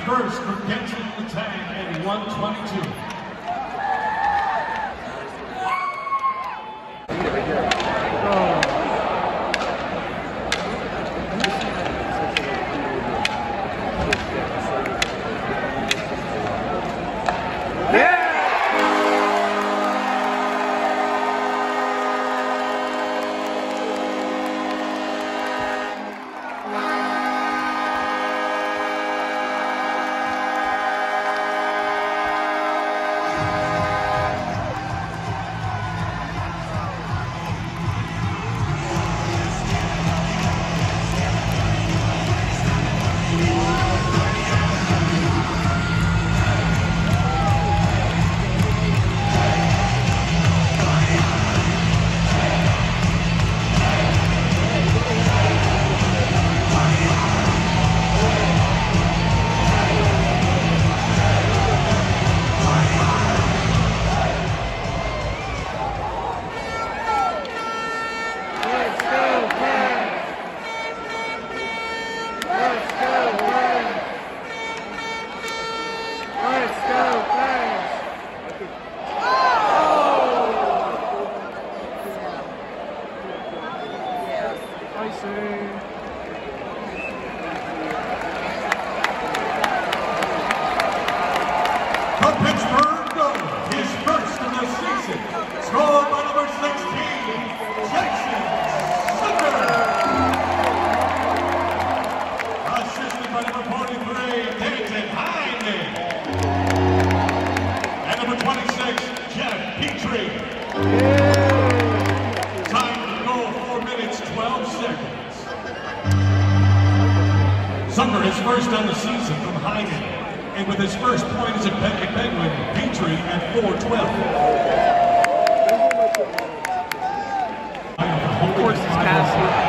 first for Guentzel the Tang at 122. For Pittsburgh goal, his first of the season, scored by number 16, Zucker. Assisted by number 43, and number 26, Petri. Time to go 4 minutes, 12 seconds. Zucker is first on the season from Heinen. And with his first point as a Penguin, Petri at 4:12. Of course, it's Kasperi.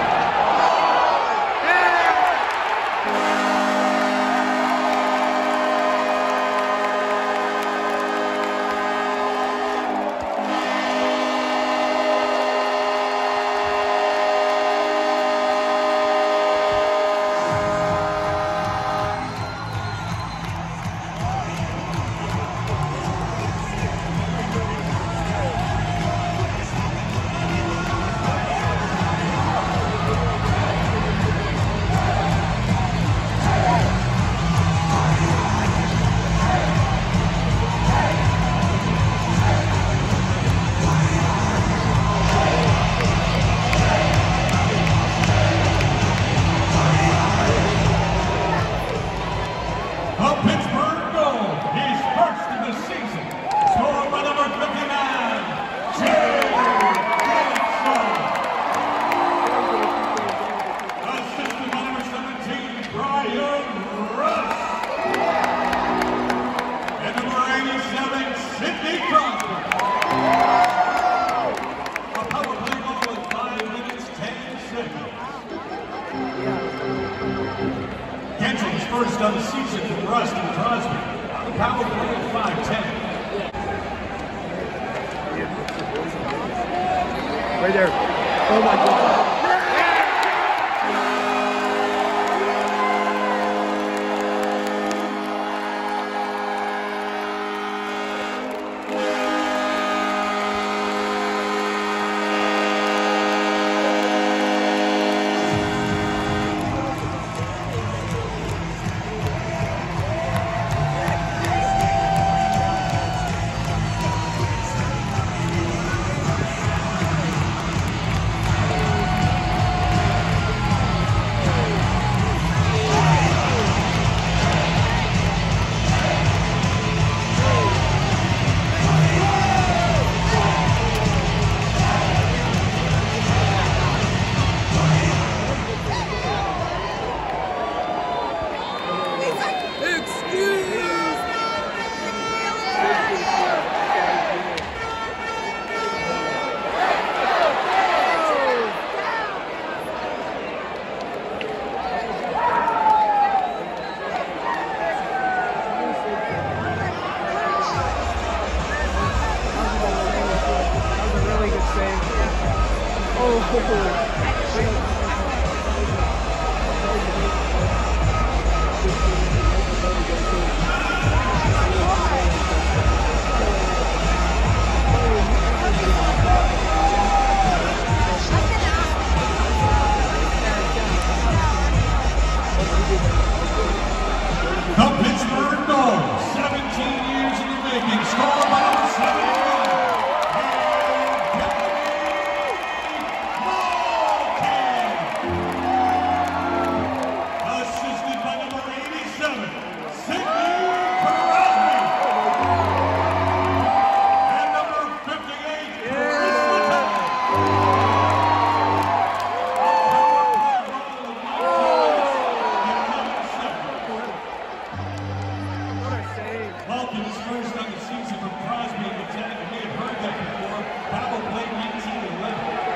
Sidney a power play goal in 5 minutes, 10 seconds. Guentzel is first on the season for Rust and Crosby. The power play at 5:10. Right there. Oh my God. Malkin is first on the season from Crosby in the tag. You may have heard that before. Power play 19-11.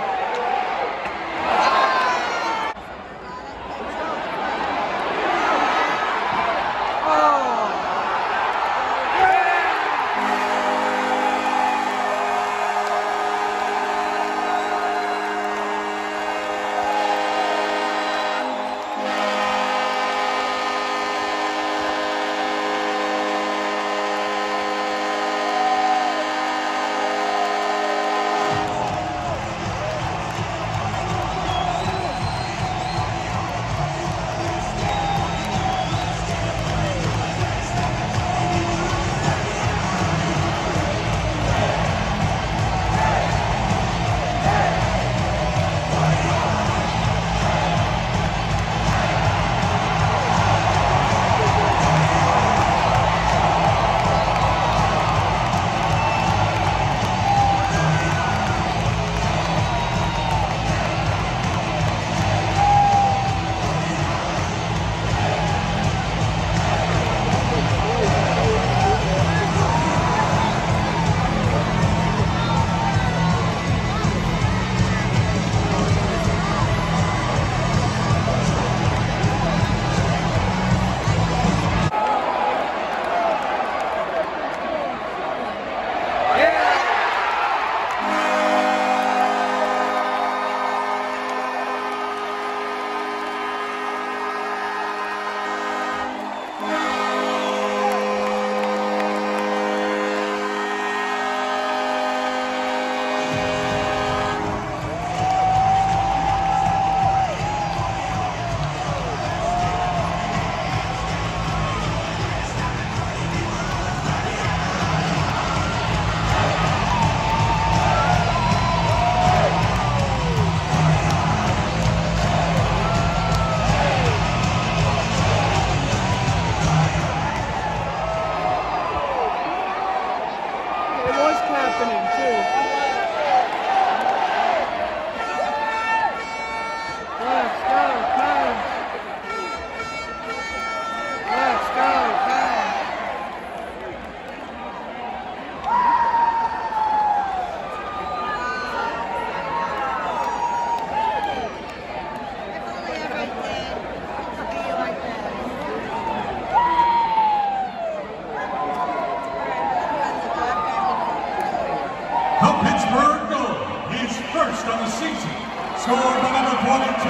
Pittsburgh goal, his first on the season, scored by number 22,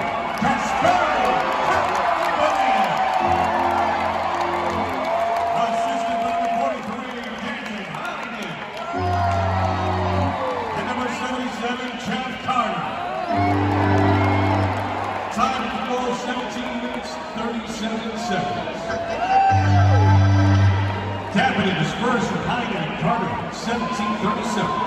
Kasperi. Assisted by number 43, Evgeni. And number 77, Jeff Carter. Time to goal, 17 minutes, 37 seconds. Kapanen is first from Carter, 17:37.